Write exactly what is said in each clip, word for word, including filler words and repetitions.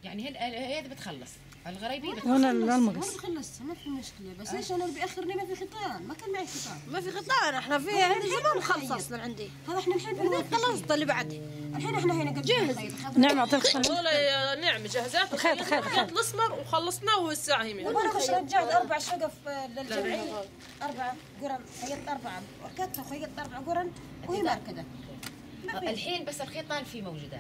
يعني هي هذه بتخلص الغرايبيه بتخلص. وانا المقص انا بخلصها ما في مشكله، بس ليش انا اللي بياخرني؟ ما في خطان، ما كان معي خطان. ما في خطان، احنا في هذا زمان خلصنا عندي. هذا احنا الحين خلصت اللي بعدي. الحين احنا هنا قد جاهز. نعم اعطيك خلص. والله نعم جهزات خيط خيط خيط الاسمر وخلصناه والساعه هي من. وانا خش رجعت اربع شقف للجمعيه، اربعه قرن، خيطت اربعه، ركبت وخيطت اربع قرن وهي مركده. الحين بس الخيطان في موجودات.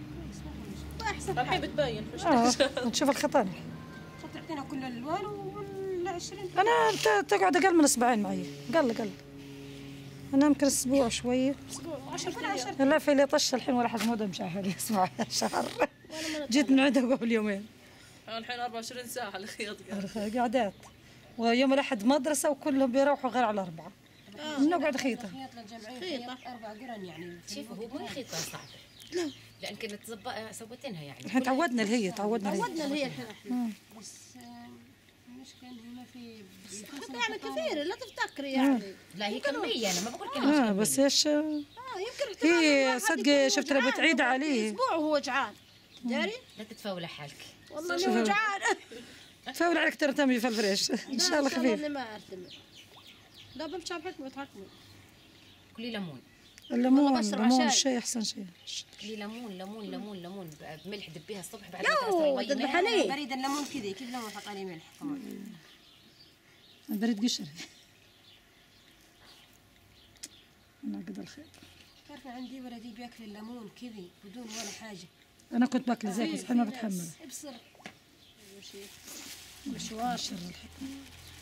الحين بتبين. اه نشوف الخيطان. تعطينا كل الالوان وال عشرين. انا تقعد اقل من اسبوعين معي، قل قل. انا يمكن اسبوع شويه. اسبوع عشرة. لا في اللي طش الحين ولا حد مودة مش عارف اسمع شهر. جيت من عندها قبل يومين. الحين أربعة وعشرين ساعه الخياط قعدات. ويوم الاحد مدرسه وكلهم بيروحوا غير على اربعه. نقعد خيطه. خيط للجمعيه خيط اربع قرن يعني. شوفوا هو مو خيطه صعبه. لا لان كنت سويتينها يعني. احنا تعودنا الهي تعودنا تعودنا الهي الحين احنا. بس المشكله انه ما في يعني كثير لا تفتكري يعني. لا هي كميه انا ما بقول كلمه. اه بس ايش اه يمكن هي صدق شفت لها بتعيد عليه اسبوع وهو جعان داري. لا تتفاولي حالك والله انه جعان. تفاول عليك ترى تمي في الفريش ان شاء الله خفيف. ما اعتمد. لا بمشي بحكمة حكمة. كلي ليمون. الليمون الليمون شيء احسن شيء. كلي ليمون ليمون ليمون ليمون بملح دبيها الصبح بعد ما تغسلي المية. بريد الليمون كذا كيف ليمون حط عليه ملح كمان. البريد قشر. انا قد الخير. تعرفي عندي ولدي بياكل الليمون كذا بدون ولا حاجه. انا كنت باكل زيك بس ما بتحمل. ابصر مشوار شر الحكمه.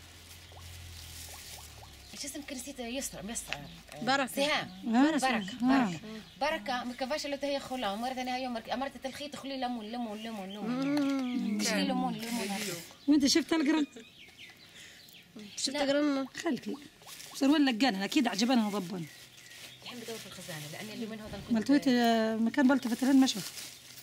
ايش اسمك نسيت يسرى يسرى بركه سهام بركه بركه بركه ما كفاش الا هي خلا مرة ثانيه يوم امرت الخيط خلي ليمون ليمون ليمون ليمون شيل ليمون ليمون. وانت شفت القرن؟ شفت القرن؟ خلكي صار وين لقانا اكيد عجبنا وضبنا. الحين بدور في الخزانه لاني اللي من هذا ملتويت مكان بلتفت لين ما شفت.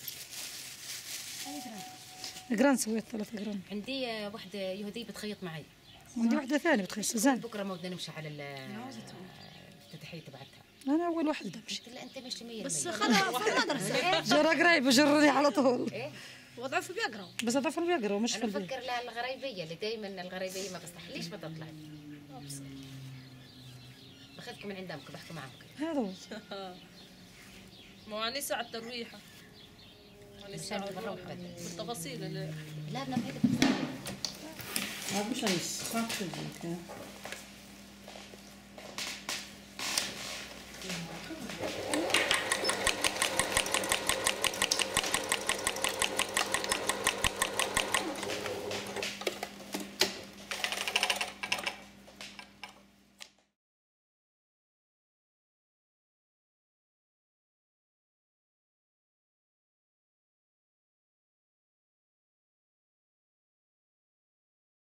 قران سويت ثلاث قران. عندي واحده يهوديه بتخيط معي. عندي واحدة ثانية بتخيط سوزان. بكره ما بدنا نمشي على الافتتاحية تبعتها. أنا أول واحدة بمشي. لا أنت مش مية بس خلاص في المدرسة. جرى قريب وجرني على طول. إيه؟ وضعف بيقرأوا. بس أضعف بيقرأوا مش في البيت. أنا البيت. بفكر لا الغرايبية اللي دايما الغرايبية ما بصلح ليش ما تطلع؟ باخذك من عند أمك بحكي معك. هذا هو. مو أنيسة على الترويحة. أنيسة على الترويحة. بالتفاصيل اللي. لا بدنا نعيد التفاصيل. هذا مش عايز صح كذا.